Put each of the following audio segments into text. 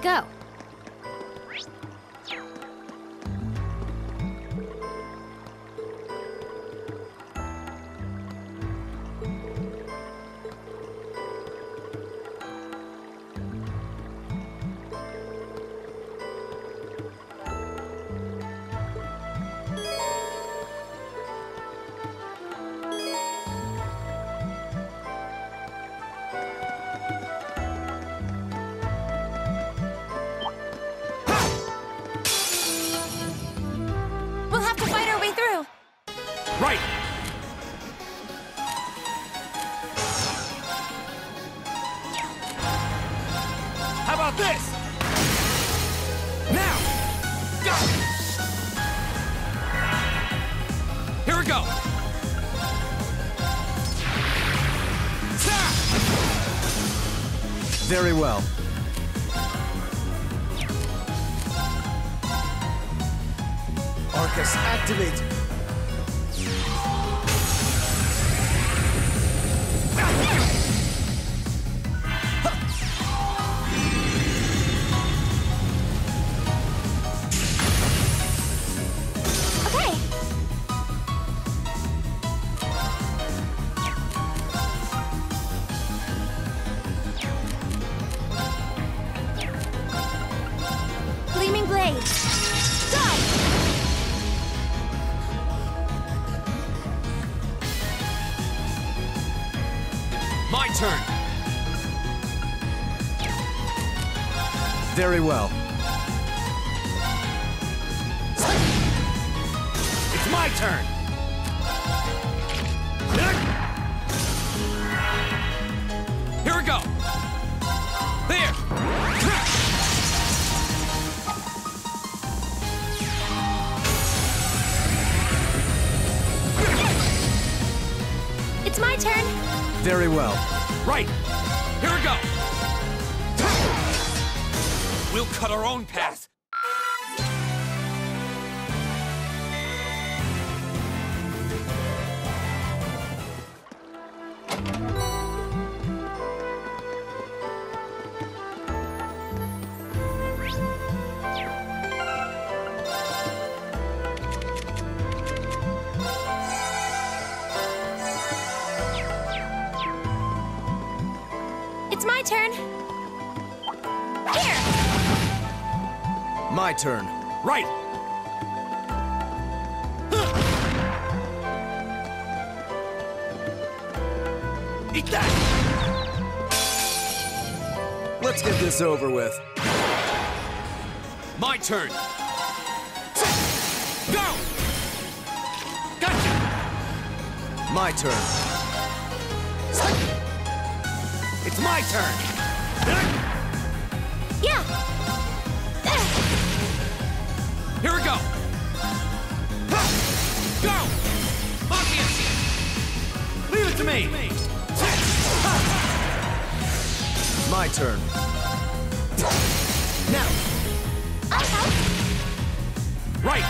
go. Right! How about this? Now! Go! Here we go! Very well. Arcus, activate! Gleaming Blade. Go! My turn! Very well. It's my turn! Here we go! There! It's my turn. Very well. Right! Here we go! We'll cut our own path! It's my turn. Here! My turn. Right! Eat that! Let's get this over with. My turn! Go! Gotcha! My turn. It's my turn! Yeah! Here we go! Go! Leave it to me! My turn. Now! I'll help. Right!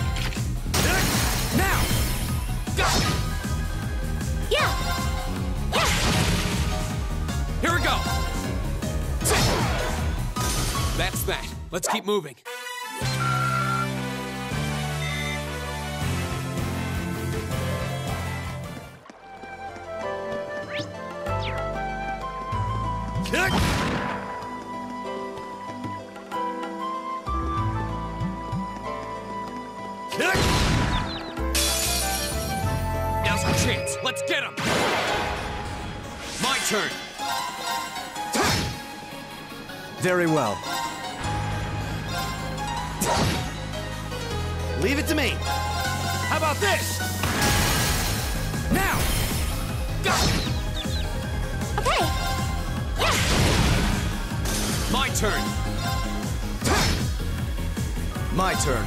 Now! Go! Yeah! Yeah! Here we go! That's that. Let's keep moving. Now's our chance. Let's get him. My turn. Very well. Leave it to me. How about this? Now. Go. Okay! Yeah! My turn. My turn.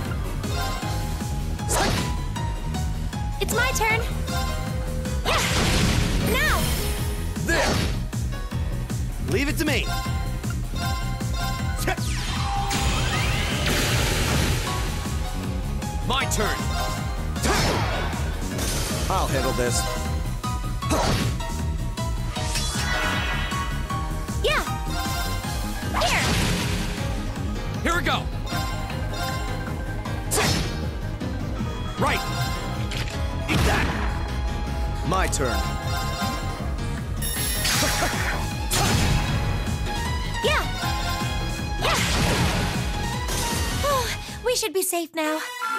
It's my turn. Yeah! Now! There! Leave it to me. My turn. I'll handle this. Yeah! Here! we go! Right! Eat that! My turn. Yeah! Yeah! Oh, we should be safe now.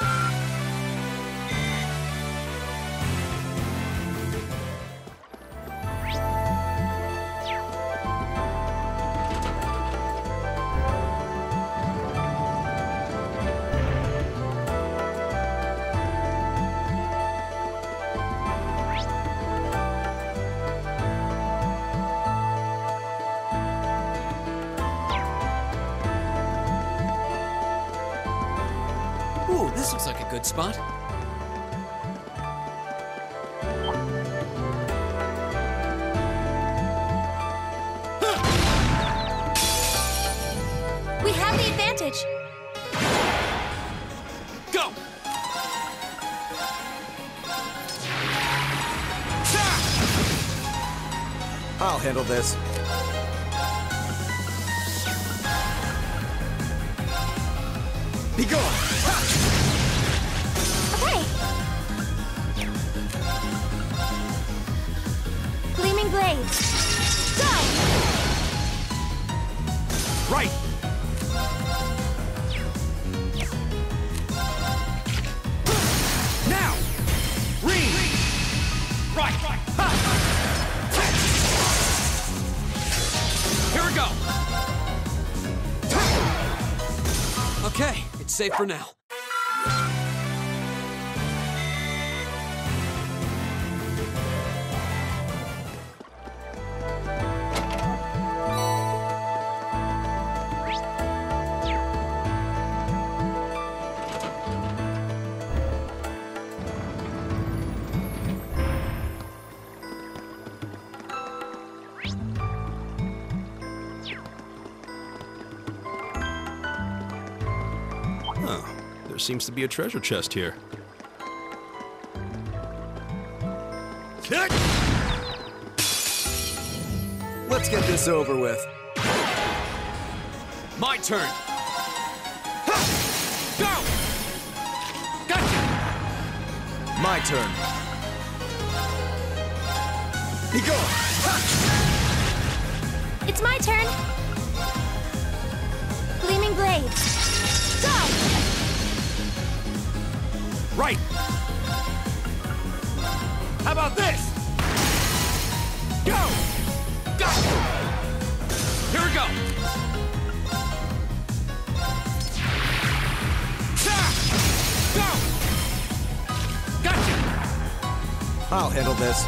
Ooh, this looks like a good spot. We have the advantage. Go! I'll handle this. Be gone! Okay. Gleaming blades. Go! Right! Now! Ring! Right! Ha! Here we go! Okay, it's safe for now. Oh, there seems to be a treasure chest here. Let's get this over with. My turn. Ha! Go! Gotcha! My turn. Be gone! It's my turn. Gleaming blades. Go! Right! How about this? Go! Go! Here we go! Ha! Go! Gotcha! I'll handle this.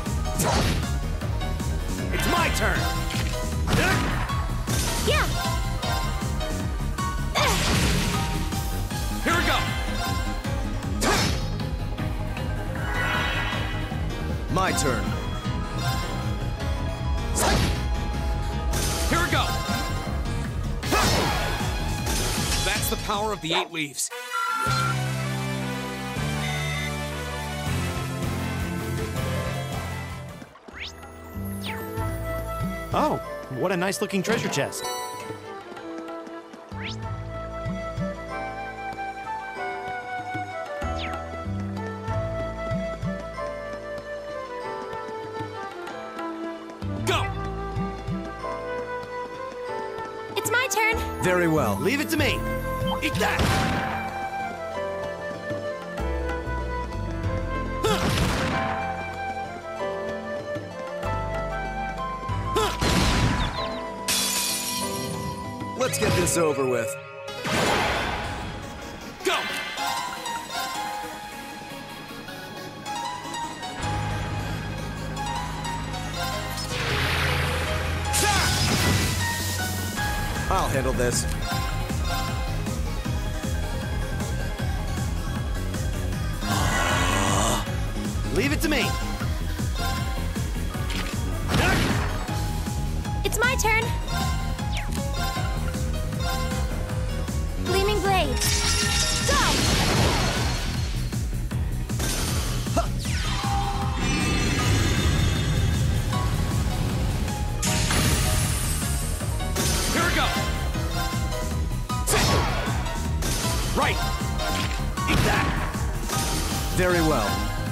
It's my turn! Yeah! Here we go! My turn. Here we go! That's the power of the 8 leaves. Oh, what a nice looking treasure chest. Go! It's my turn. Very well. Leave it to me. Eat that! Let's get this over with. Go! I'll handle this. Leave it to me. It's my turn. Gleaming blades. Go! Here we go! Very well.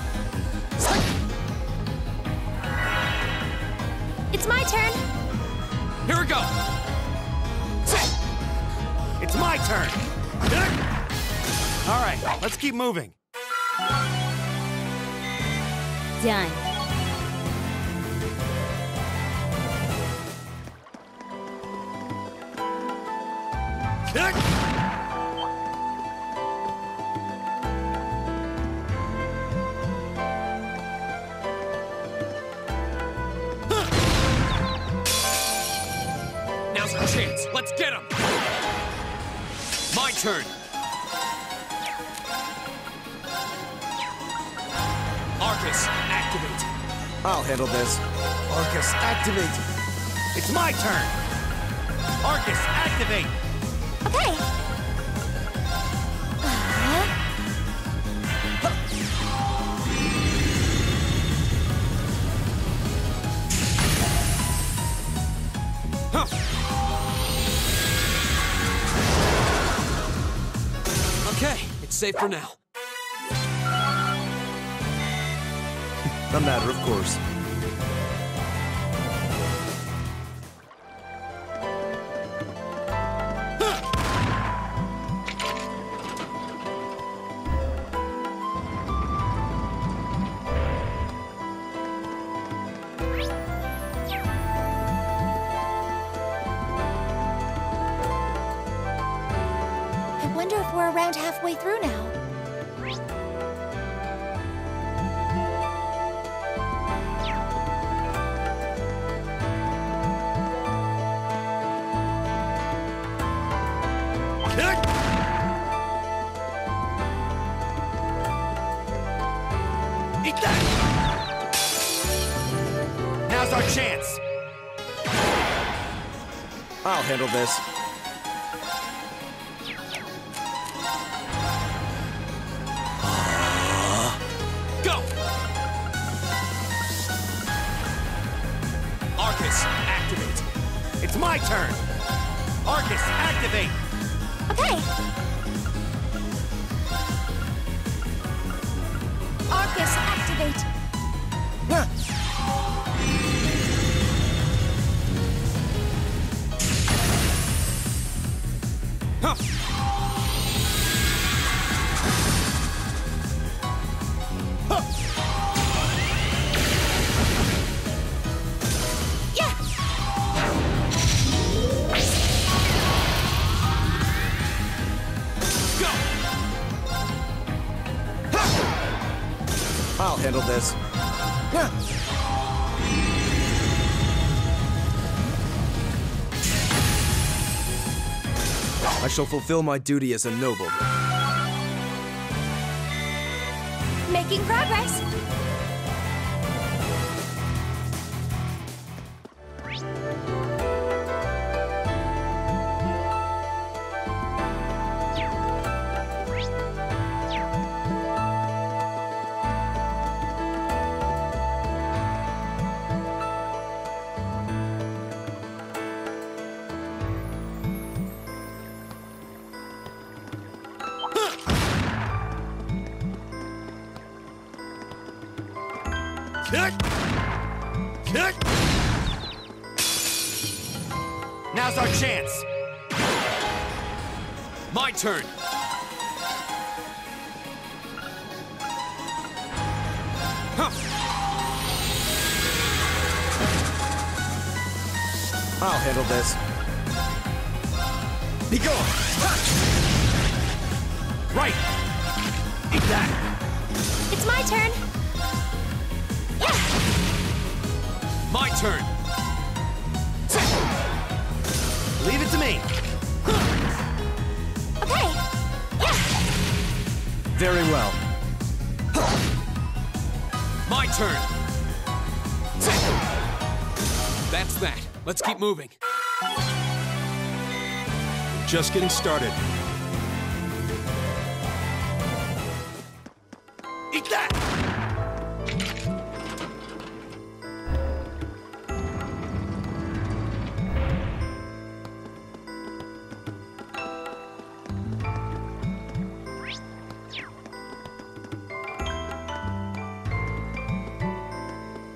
It's my turn. Here we go. It's my turn. All right, let's keep moving. Done. Now's our chance. Let's get him. My turn. Arcus, activate. I'll handle this. Arcus, activate. It's my turn. Arcus, activate. Okay. Huh. Okay, it's safe for now. A matter of course. I wonder if we're around halfway through now. Eat that! Now's our chance. I'll handle this. Go! Arcus, activate. It's my turn. Arcus, activate. Okay. Arcus, activate. Huh. Yeah. Go! I'll handle this. I shall fulfill my duty as a noble. Making progress. Now's our chance. My turn. Huh. I'll handle this. Be gone. Right. Eat that. It's my turn. Yeah. My turn. Leave it to me. Okay. Yeah. Very well. My turn. That's that. Let's keep moving. Just getting started. Eat that.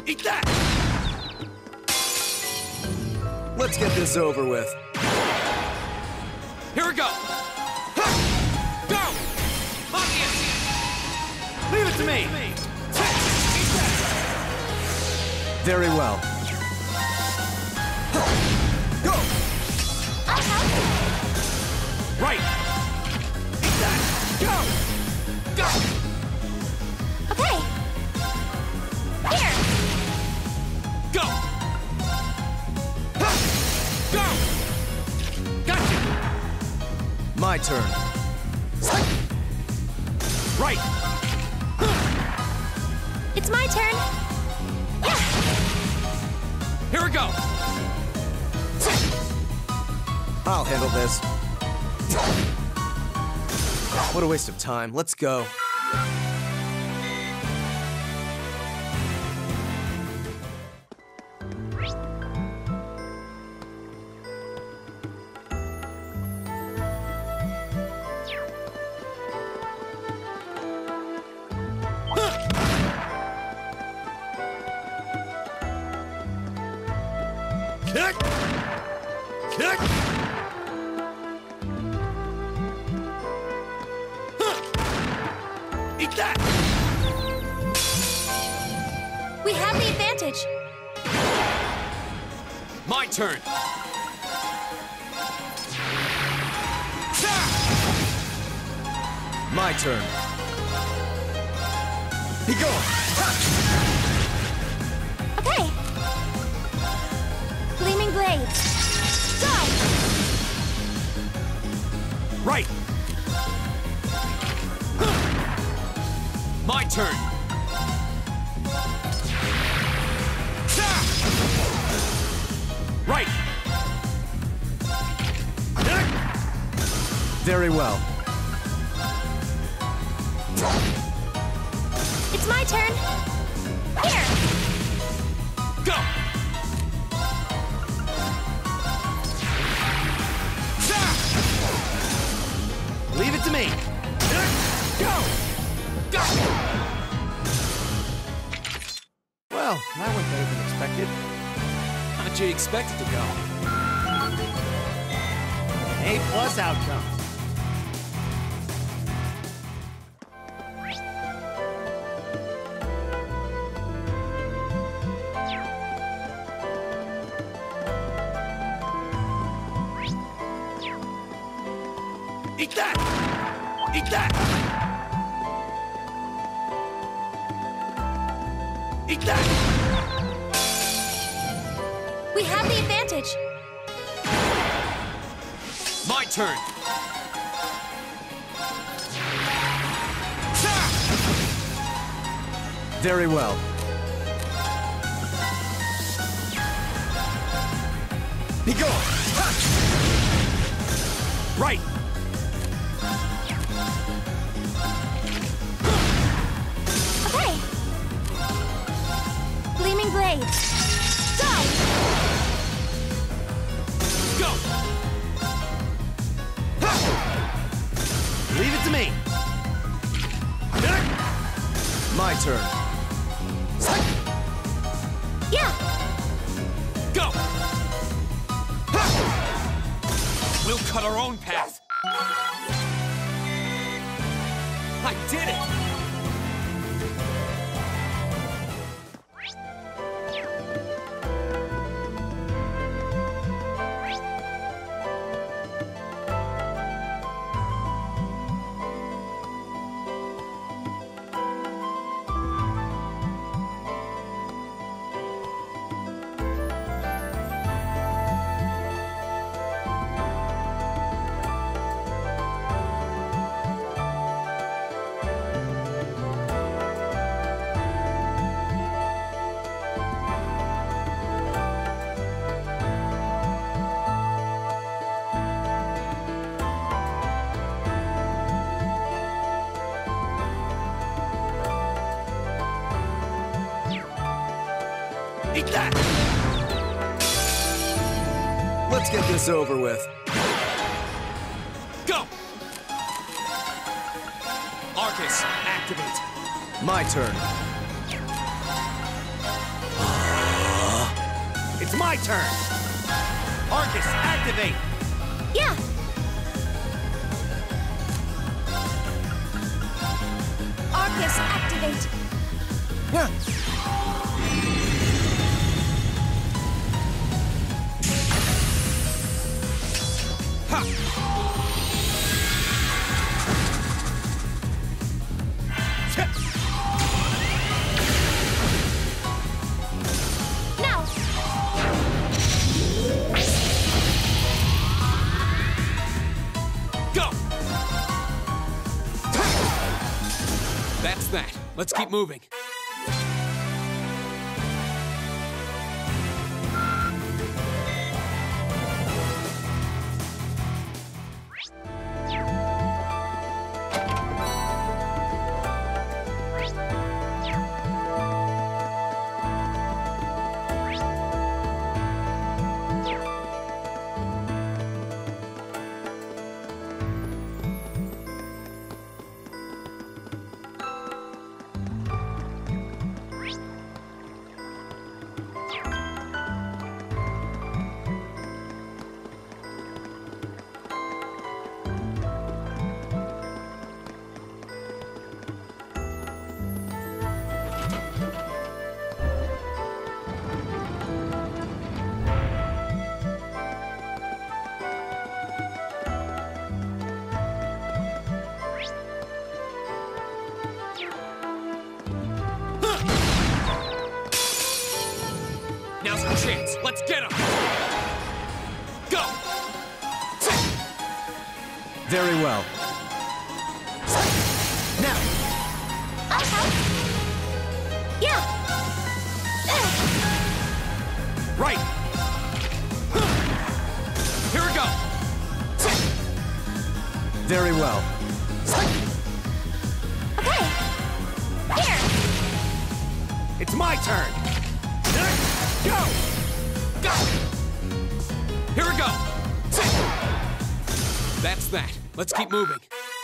Eat that! Let's get this over with. Here we go! Ha! Go! Obvious! Leave it to me! Eat that! Very well. Go! I'll help. Right! Eat that! Go! Go! Okay. Here. Go! Ha! Go! Gotcha! My turn. Right! It's my turn. Yeah. Here we go! I'll handle this. What a waste of time. Let's go. Kick! Kick! Huh. Eat that! We have the advantage. My turn! My turn. Be gone. Okay. Gleaming blades. Go! Right! My turn! Right! Very well. It's my turn. Here. Go! Leave it to me. Go! Go! Well, that went better than expected. How'd you expect it to go? A+ outcome. Eat that! Eat that! Eat that! We have the advantage. My turn! Very well. Be gone. Right! Okay. Gleaming blades. Go! Go! Leave it to me. My turn. Yeah. Go! We'll cut our own path. I did it! Eat that! Let's get this over with. Go! Arcus, activate. My turn. my turn. Arcus, activate. Yeah. Arcus, activate. Now. Go! That's that. Let's keep moving. Now's our chance. Let's get him. Go! Very well. Now! I'll help. Yeah. Right. Here we go. Very well. Okay. Here. It's my turn. Go! Go! Here we go. That's that. Let's keep moving.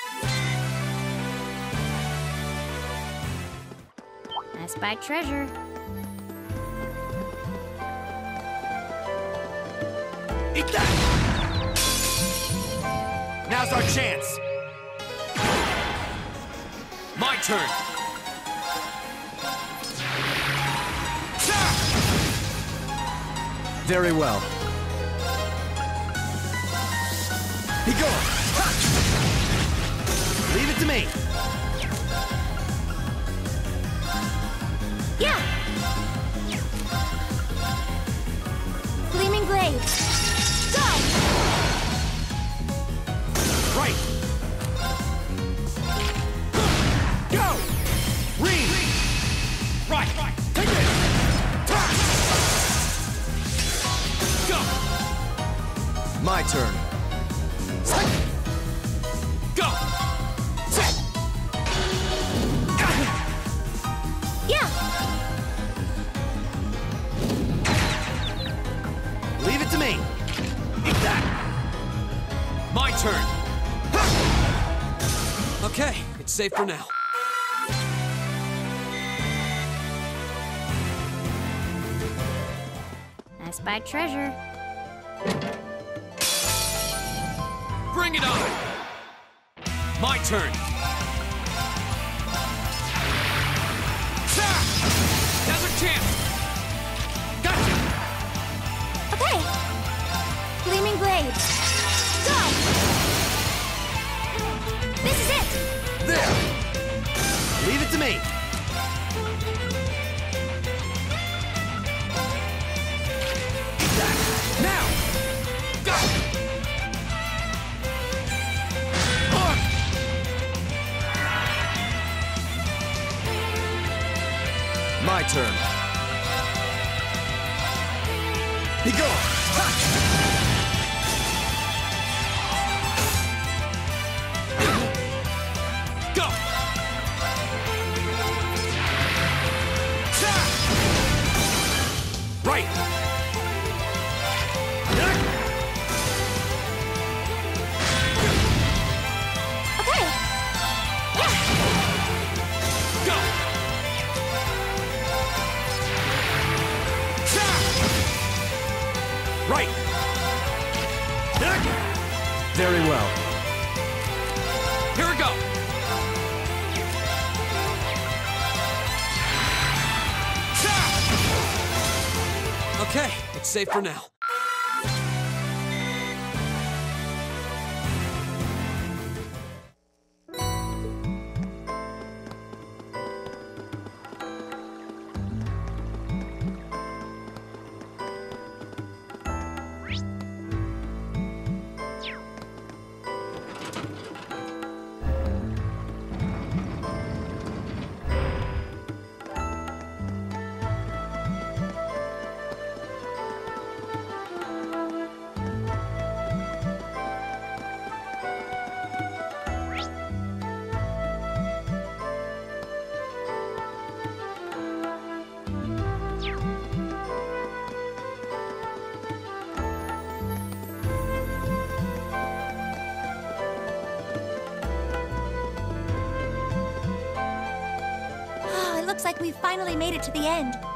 I spy treasure. Eat that! Now's our chance. My turn. Very well. Be gone! Leave it to me. Yeah. Gleaming blade. Go. Right. Go! Read! Right! Take it! Go! My turn. Go! Yeah. Leave it to me. Eat that. My turn. Okay, it's safe for now. I spy treasure. Bring it on! My turn. Now's our chance. Gotcha! Okay. Gleaming blade. Go. This is it. There! Leave it to me. Eat that. Now! Go! My turn. Be gone! Go! Right! Okay. Yeah. Go! Fight! Very well. Here we go. Okay, it's safe for now. Looks like we've finally made it to the end.